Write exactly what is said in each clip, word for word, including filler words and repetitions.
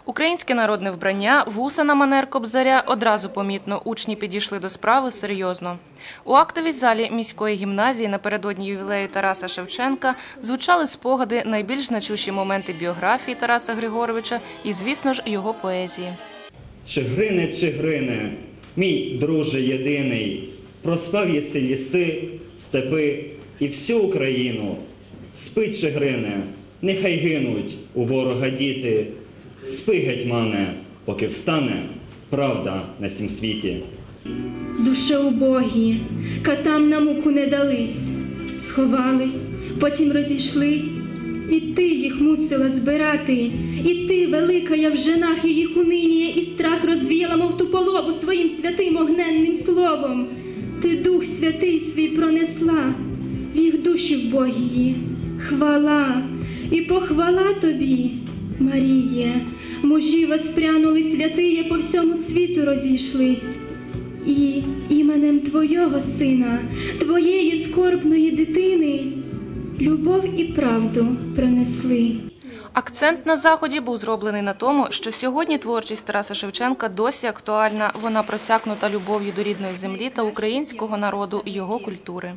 Українське народне вбрання, вуса на манер Кобзаря – одразу помітно, учні підійшли до справи серйозно. У актовій залі міської гімназії напередодні ювілею Тараса Шевченка звучали спогади, найбільш значущі моменти біографії Тараса Григоровича і, звісно ж, його поезії. Чигрине, Чигрине, мій друже єдиний, проспав єси ліси, степи і всю Україну. Спи, Чигрине, нехай гинуть у ворога діти. Спи, гетьмане, поки встане правда на сім світі. Душеубогі, катам на муку не дались, сховались, потім розійшлись. І ти їх мусила збирати, і ти, велика я в женах, і їх униніє, і страх розвіяла, мов ту полову своїм святим огненним словом. Ти Дух Святий свій пронесла в їх душі вбогії. Хвала і похвала тобі, Маріє, мужі воспрянули святиє, по всьому світу розійшлись. І іменем Твого Сина, Твоєї скорбної дитини, любов і правду пронесли. Акцент на заході був зроблений на тому, що сьогодні творчість Тараса Шевченка досі актуальна, вона просякнута любов'ю до рідної землі та українського народу, його культури.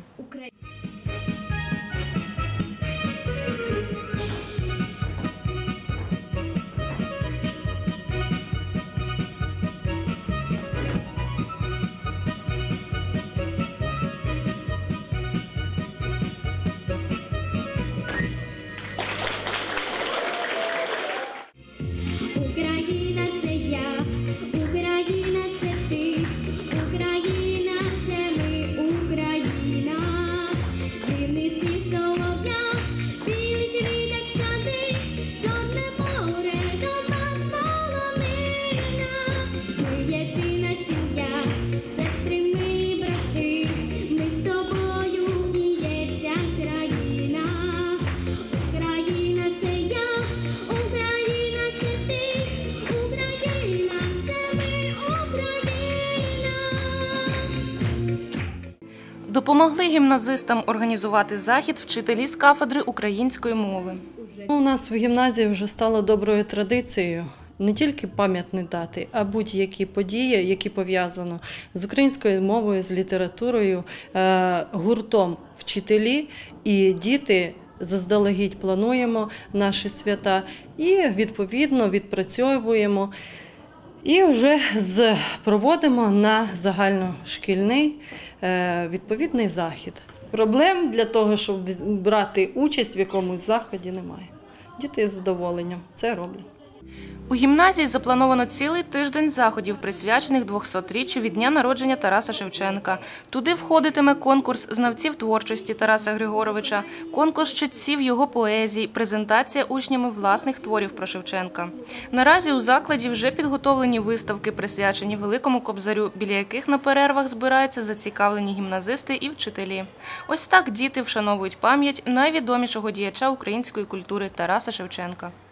Україна – це я, Україна – це ти, Україна – це ми, Україна. Дивний спів солов'я, білий квіток сади, чорне море до нас полонина. Ми єдина сім'я, сестри ми, брати, ми з тобою і є ця країна. Україна – це я, Україна – це ти, Україна – це ми, Україна. Допомогли гімназистам організувати захід вчителі з кафедри української мови. У нас в гімназії вже стало доброю традицією не тільки пам'ятні дати, а будь-які події, які пов'язані з українською мовою, з літературою, гуртом вчителі і діти. Заздалегідь плануємо наші свята і, відповідно, відпрацьовуємо і вже проводимо на загальношкільний відповідний захід. Проблем для того, щоб брати участь в якомусь заході, немає. Діти з задоволенням це роблять. У гімназії заплановано цілий тиждень заходів, присвячених двохсотріччю від дня народження Тараса Шевченка. Туди входитиме конкурс знавців творчості Тараса Григоровича, конкурс читців його поезій, презентація учнями власних творів про Шевченка. Наразі у закладі вже підготовлені виставки, присвячені Великому Кобзарю, біля яких на перервах збираються зацікавлені гімназисти і вчителі. Ось так діти вшановують пам'ять найвідомішого діяча української культури Тараса Шевченка.